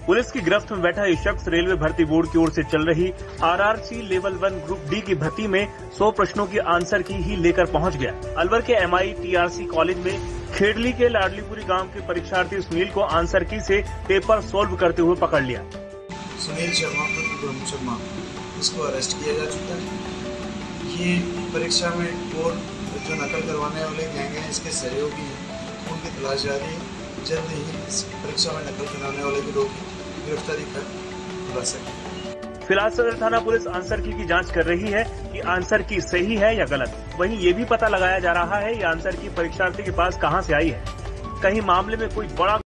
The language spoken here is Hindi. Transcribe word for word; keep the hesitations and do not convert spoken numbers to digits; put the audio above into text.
पुलिस की गिरफ्त में बैठा ये शख्स रेलवे भर्ती बोर्ड की ओर से चल रही RRC level one group D की भर्ती में सौ प्रश्नों की आंसर की ही लेकर पहुंच गया। अलवर के एमआई टीआरसी कॉलेज में खेड़ली के लाडलीपुरी गांव के परीक्षार्थी सुनील को आंसर की से पेपर सोल्व करते हुए पकड़ लिया। सुनील शर्मा पुत्र शर्मा इसको अरेस्ट किया जा चुका है। ये परीक्षा में और जो नकल करवाने वाले गैंग हैं इसके सहयोगी हैं, उनकी तलाश जारी है। जल्द ही इस परीक्षा में नकल कराने वाले गिरोह की गिरफ्तारी कर खुलासा करेगी। फिलहाल सदर थाना पुलिस आंसर की, की जांच कर रही है कि आंसर की सही है या गलत। वहीं ये भी पता लगाया जा रहा है ये आंसर की परीक्षार्थी के पास कहां से आई है। कहीं मामले में कोई बड़ा